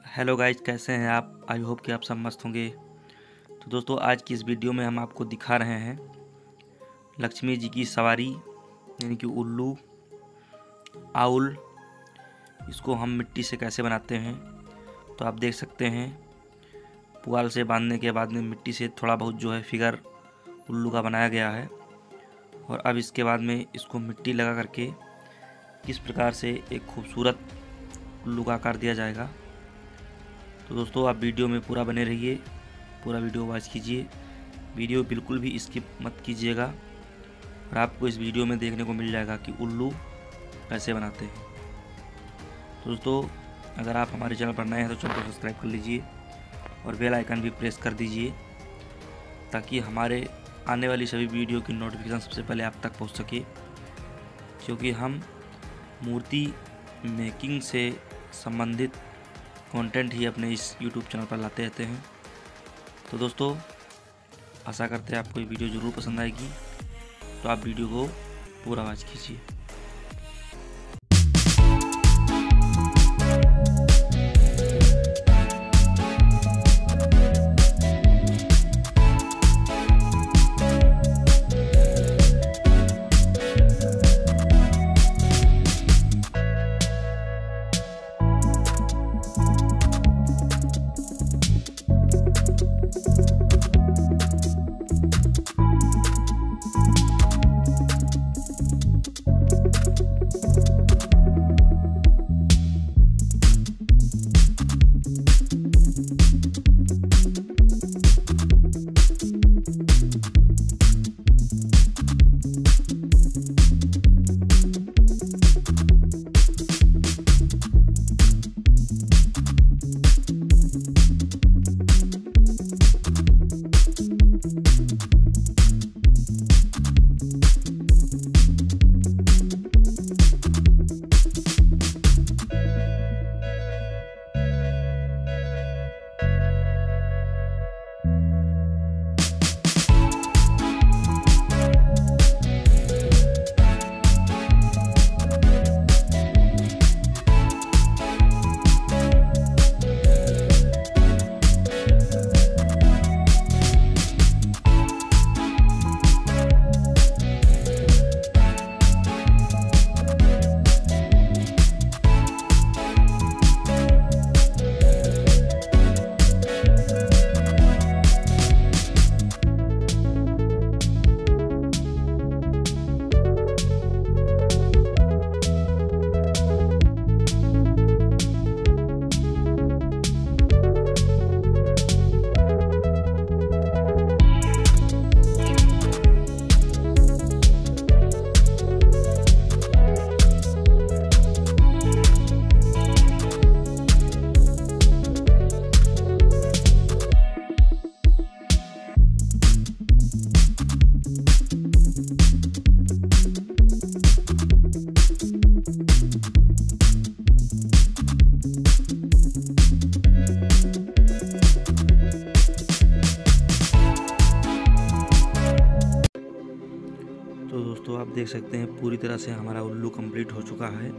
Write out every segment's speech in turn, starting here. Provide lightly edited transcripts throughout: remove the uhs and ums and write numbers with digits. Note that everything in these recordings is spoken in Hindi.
हेलो गाइज, कैसे हैं आप। आई होप कि आप सब मस्त होंगे। तो दोस्तों, आज की इस वीडियो में हम आपको दिखा रहे हैं लक्ष्मी जी की सवारी यानी कि उल्लू आउल। इसको हम मिट्टी से कैसे बनाते हैं। तो आप देख सकते हैं पुआल से बांधने के बाद में मिट्टी से थोड़ा बहुत जो है फिगर उल्लू का बनाया गया है। और अब इसके बाद में इसको मिट्टी लगा करके किस प्रकार से एक खूबसूरत उल्लू का आकार दिया जाएगा। तो दोस्तों, आप वीडियो में पूरा बने रहिए, पूरा वीडियो वॉच कीजिए। वीडियो बिल्कुल भी स्किप मत कीजिएगा और आपको इस वीडियो में देखने को मिल जाएगा कि उल्लू कैसे बनाते हैं। तो दोस्तों, अगर आप हमारे चैनल पर नए हैं तो चैनल को सब्सक्राइब कर लीजिए और बेल आइकन भी प्रेस कर दीजिए ताकि हमारे आने वाली सभी वीडियो की नोटिफिकेशन सबसे पहले आप तक पहुंच सके, क्योंकि हम मूर्ति मेकिंग से संबंधित कंटेंट ही अपने इस यूट्यूब चैनल पर लाते रहते हैं। तो दोस्तों, आशा करते हैं आपको ये वीडियो ज़रूर पसंद आएगी। तो आप वीडियो को पूरा वॉच कीजिए। तो दोस्तों, आप देख सकते हैं पूरी तरह से हमारा उल्लू कंप्लीट हो चुका है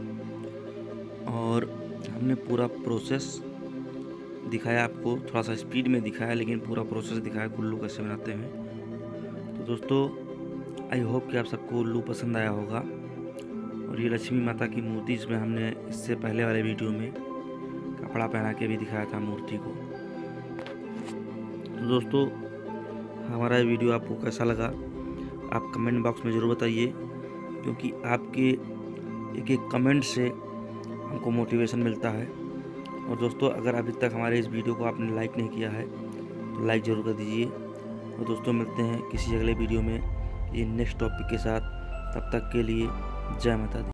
और हमने पूरा प्रोसेस दिखाया आपको। थोड़ा सा स्पीड में दिखाया लेकिन पूरा प्रोसेस दिखाया कि उल्लू कैसे बनाते हैं। तो दोस्तों, आई होप कि आप सबको उल्लू पसंद आया होगा। और ये लक्ष्मी माता की मूर्ति, जिसमें हमने इससे पहले वाले वीडियो में कपड़ा पहना के भी दिखाया था मूर्ति को। तो दोस्तों, हमारा ये वीडियो आपको कैसा लगा आप कमेंट बॉक्स में ज़रूर बताइए, क्योंकि आपके एक एक कमेंट से हमको मोटिवेशन मिलता है। और दोस्तों, अगर अभी तक हमारे इस वीडियो को आपने लाइक नहीं किया है तो लाइक ज़रूर कर दीजिए। और दोस्तों, मिलते हैं किसी अगले वीडियो में ये नेक्स्ट टॉपिक के साथ। तब तक के लिए जय माता दी।